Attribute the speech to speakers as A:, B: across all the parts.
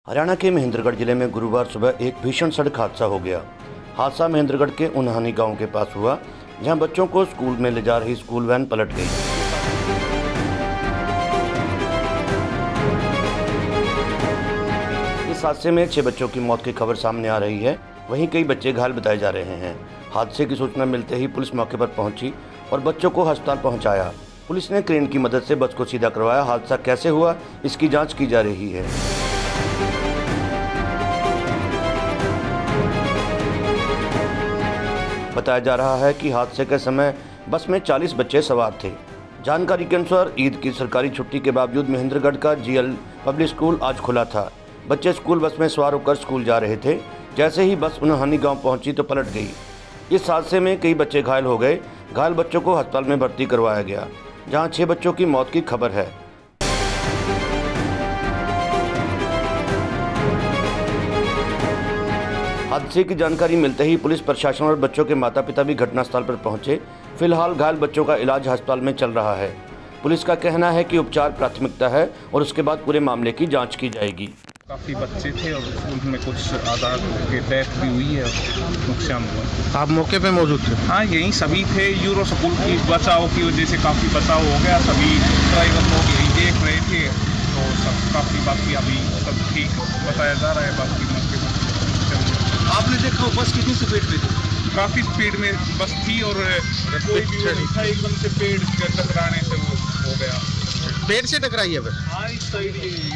A: हरियाणा के महेंद्रगढ़ जिले में गुरुवार सुबह एक भीषण सड़क हादसा हो गया। हादसा महेंद्रगढ़ के उन्हानी गांव के पास हुआ, जहां बच्चों को स्कूल में ले जा रही स्कूल वैन पलट गई। इस हादसे में 6 बच्चों की मौत की खबर सामने आ रही है, वहीं कई बच्चे घायल बताए जा रहे हैं। हादसे की सूचना मिलते ही पुलिस मौके पर पहुंची और बच्चों को अस्पताल पहुंचाया। पुलिस ने क्रेन की मदद से बस को सीधा करवाया। हादसा कैसे हुआ, इसकी जांच की जा रही है। बताया जा रहा है कि हादसे के समय बस में 40 बच्चे सवार थे। जानकारी के अनुसार ईद की सरकारी छुट्टी के बावजूद महेंद्रगढ़ का जीएल पब्लिक स्कूल आज खुला था। बच्चे स्कूल बस में सवार होकर स्कूल जा रहे थे। जैसे ही बस उन्हानी गांव पहुंची तो पलट गई। इस हादसे में कई बच्चे घायल हो गए। घायल बच्चों को अस्पताल में भर्ती करवाया गया, जहां 6 बच्चों की मौत की खबर है। हादसे की जानकारी मिलते ही पुलिस प्रशासन और बच्चों के माता पिता भी घटनास्थल पर पहुंचे। फिलहाल घायल बच्चों का इलाज अस्पताल में चल रहा है। पुलिस का कहना है कि उपचार प्राथमिकता है और उसके बाद पूरे मामले की जांच की जाएगी।
B: काफ़ी बच्चे थे और स्कूल में कुछ आदात की डेथ भी हुई है, नुकसान हुआ।
C: आप मौके पे मौजूद थे?
B: हाँ, यहीं सभी थे। यूरो स्कूल की बचाव की वजह से काफ़ी बचाव हो गया। सभी ड्राइवर लोग यही देख रहे थे, तो सब काफ़ी बाकी अभी सब ठीक बताया जा रहा है। बाकी मौके पर
C: आपने देखा बस कितनी स्पीड में थी?
B: काफ़ी स्पीड में बस थी और कोई भी नहीं था, एकदम से पेड़ टकराने से वो हो गया।
C: पेड़ से टकराई है बस?
B: हाँ, इस साइड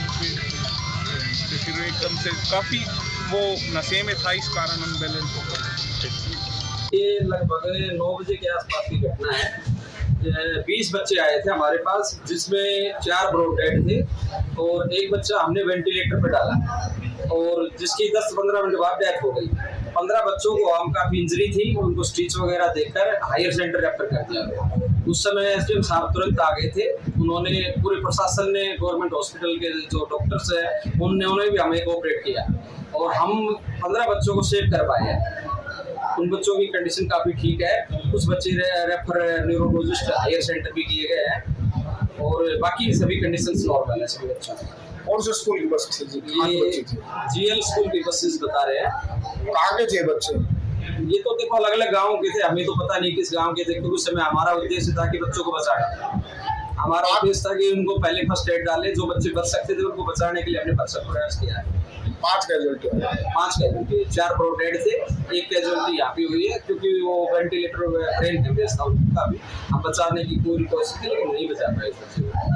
B: फिर एकदम से काफ़ी वो नशे में था, इस कारण अनबैलेंस हो गया।
D: ये लगभग 9 बजे के आसपास की घटना है। 20 बच्चे आए थे हमारे पास, जिसमें 4 ब्रॉड डेड थे और एक बच्चा हमने वेंटिलेटर पर डाला और जिसकी 10-15 मिनट बाद डेथ हो गई। 15 बच्चों को हम काफ़ी इंजरी थी, उनको स्टिच वगैरह देकर हायर सेंटर रेफर कर दिया गया। उस समय एसडीएम साहब तुरंत आ गए थे। उन्होंने पूरे प्रशासन ने, गवर्नमेंट हॉस्पिटल के जो डॉक्टर्स हैं, उन्होंने भी हमें कोऑपरेट किया और हम 15 बच्चों को सेव कर पाए हैं। उन बच्चों की कंडीशन काफ़ी ठीक है। कुछ बच्चे रेफर न्यूरोलॉजिस्ट हायर सेंटर भी किए गए हैं और बाकी सभी कंडीशन नॉर्मल है सभी बच्चों की।
C: और जो स्कूल की बस थी,
D: ये जीएल स्कूल की बसेस बता रहे हैं।
C: कहाँ के थे बच्चे?
D: ये तो देखो अलग अलग गाँव के थे, हमें तो पता नहीं किस गाँव के थे, क्योंकि उस समय हमारा उद्देश्य था कि बच्चों को बचाना। हमारा उद्देश्य था कि उनको पहले फर्स्ट एड डाले, जो बच्चे बच सकते थे उनको बचाने के लिए हमने भरसक प्रयास किया है।
C: 5 कैजुअल्टी,
D: 4 ब्रॉड डेड थे, 1 कैजुअल्टी यहाँ पे हुई है, क्योंकि वो वेंटिलेटर ब्रेन हेमरेज था, उनका भी हम बचाने की पूरी कोशिश की लेकिन नहीं बचा पाए।